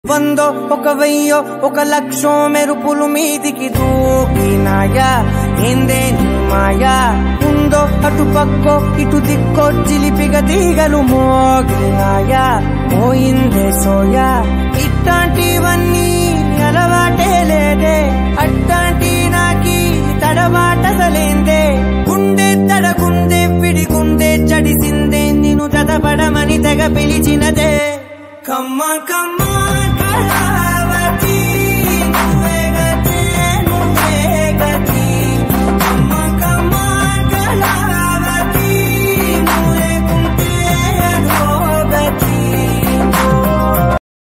వందో ఒక వెయ్యో ఒక లక్షో మెరుపులు మీదికి దూకినాయా ఏందే నీ మాయా ఉందో అటు పక్కో ఇటు దిక్కో చిలిపిగ తీగలు మోగినాయా పోయిందే సోయా ఇట్లాంటివన్నీ అలవాటే లేదే అట్లాంటి నాకి తడబాటసలేందే